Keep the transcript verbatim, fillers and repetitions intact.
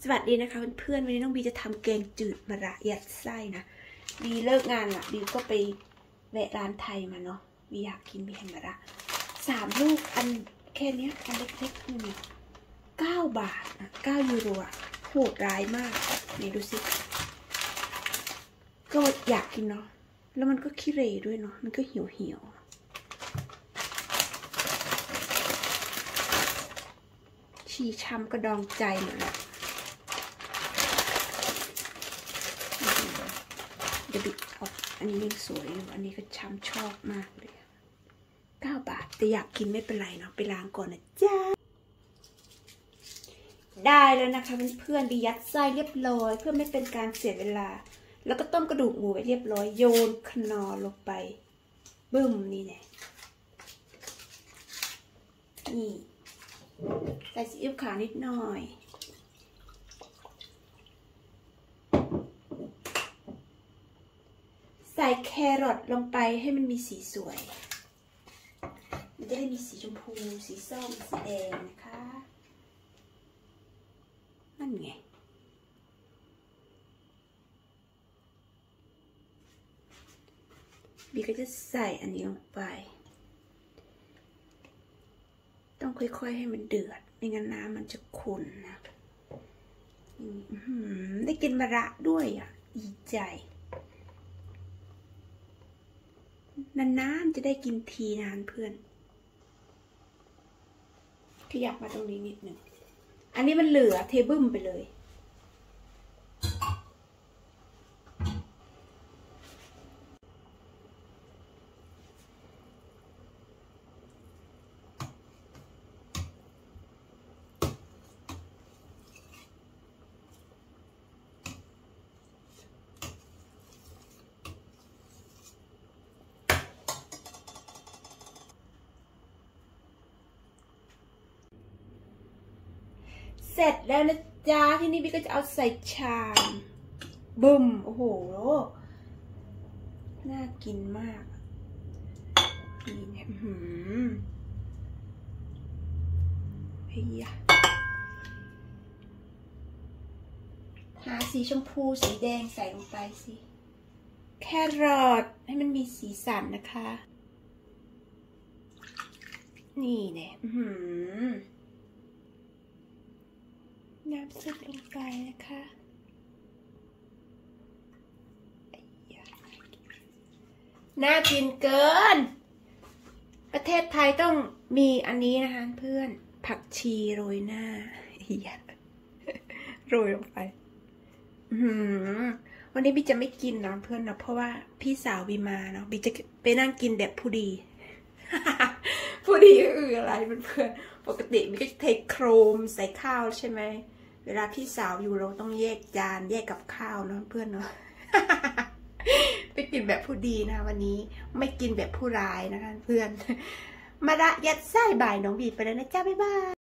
สวัสดีนะคะเพื่อนๆวันนี้น้องบีจะทำแกงจืดมะระยัดไส้นะบีเลิกงานละบีก็ไปแวะร้านไทยมาเนาะบีอยากกินบีเห็นมะระสามลูกอันแค่นี้อันเล็กๆนี่เก้าบาทนะเก้ายูโรอะโหดร้ายมากนี่ดูสิก็อยากกินเนาะแล้วมันก็ขี้เหร่ด้วยเนาะมันก็เหี่ยวเหี่ยวชีช้ำกระดองใจหมดแล้วเดี๋ยวบิดออกอันนี้ยังสวยอยู่อันนี้ก็ช้ำชอบมากเลยเก้าบาทแต่อยากกินไม่เป็นไรเนาะไปล้างก่อนนะจ้าได้แล้วนะคะเพื่อนๆบียัดไส้เรียบร้อยเพื่อไม่เป็นการเสียเวลาแล้วก็ต้มกระดูกหมูไว้เรียบร้อยโยนขนอลงไปบึ้มนี่เนี่ยนี่ใส่ซีอิ๊วขาวนิดหน่อยใส่แครอทลงไปให้มันมีสีสวยมันจะได้มีสีชมพูสีส้มสีแดงนะคะนั่นไงบีก็จะใส่อันนี้ลงไปต้องค่อยๆให้มันเดือดไม่งั้นน้ำมันจะขุ่นนะได้กินมะระด้วยอ่ะดีใจนานๆจะได้กินทีนานเพื่อนขยับมาตรงนี้นิดหนึ่งอันนี้มันเหลือเทบึ้มไปเลยเสร็จแล้วนะจ๊ะที่นี่บิ๊กก็จะเอาใส่ชามบึ้มโอ้โหน่ากินมากนี่เนี่ยหืมเฮียหาสีชมพูสีแดงใส่ลงไปสิแครอทให้มันมีสีสันนะคะนี่เนี่ยหืมน้ำซุปลงไปนะคะน่ากินเกินประเทศไทยต้องมีอันนี้นะคะเพื่อนผักชีโรยหน้าโรยลงไปวันนี้บีจะไม่กินนะเพื่อนนะเพราะว่าพี่สาวบีมาเนาะบีจะไปนั่งกินแบบผู้ดี ผู้ดีก็คืออะไรเพื่อนปกติบีก็จะเทโครมใส่ข้าวใช่ไหมเวลาพี่สาวอยู่เราต้องแยกจานแยกกับข้าวเนาะเพื่อนเนาะ ไปกินแบบผู้ดีนะวันนี้ไม่กินแบบผู้ร้ายนะคะเพื่อน มาละยัดไส้บ่ายน้องบีไปแล้วนะจ้าบ๊ายบาย